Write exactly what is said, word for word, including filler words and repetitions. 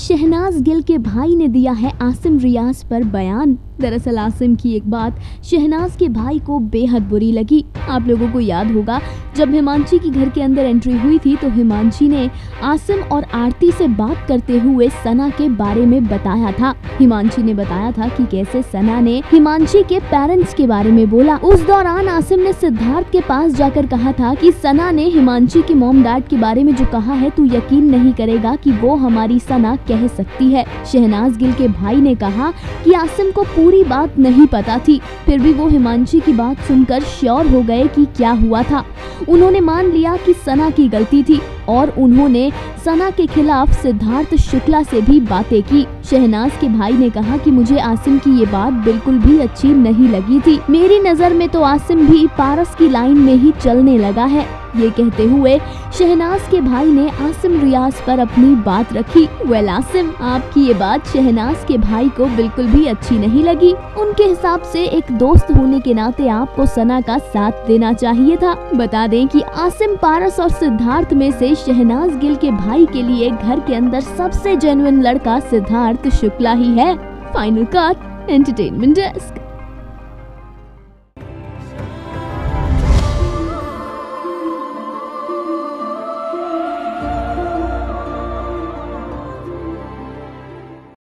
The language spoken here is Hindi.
शहनाज गिल के भाई ने दिया है आसिम रियाज पर बयान। दरअसल आसिम की एक बात शहनाज के भाई को बेहद बुरी लगी। आप लोगों को याद होगा जब हिमांशी की घर के अंदर एंट्री हुई थी तो हिमांशी ने आसिम और आरती से बात करते हुए सना के बारे में बताया था। हिमांशी ने बताया था कि कैसे सना ने हिमांशी के पेरेंट्स के बारे में बोला। उस दौरान आसिम ने सिद्धार्थ के पास जाकर कहा था कि सना ने हिमांशी के मॉम डैड के बारे में जो कहा है तू यकीन नहीं करेगा कि वो हमारी सना कह सकती है। शहनाज गिल के भाई ने कहा कि आसिम को पूरी बात नहीं पता थी, फिर भी वो हिमांशी की बात सुनकर श्योर हो गए कि क्या हुआ था। उन्होंने मान लिया कि सना की गलती थी और उन्होंने सना के खिलाफ सिद्धार्थ शुक्ला से भी बातें की। शहनाज के भाई ने कहा कि मुझे आसिम की ये बात बिल्कुल भी अच्छी नहीं लगी थी। मेरी नज़र में तो आसिम भी पारस की लाइन में ही चलने लगा है। ये कहते हुए शहनाज के भाई ने आसिम रियाज पर अपनी बात रखी। वेल आसिम, आपकी ये बात शहनाज के भाई को बिल्कुल भी अच्छी नहीं लगी। उनके हिसाब से एक दोस्त होने के नाते आपको सना का साथ देना चाहिए था। बता दें कि आसिम, पारस और सिद्धार्थ में से शहनाज गिल के भाई के लिए घर के अंदर सबसे जेन्युइन लड़का सिद्धार्थ शुक्ला ही है। Final cut entertainment desk.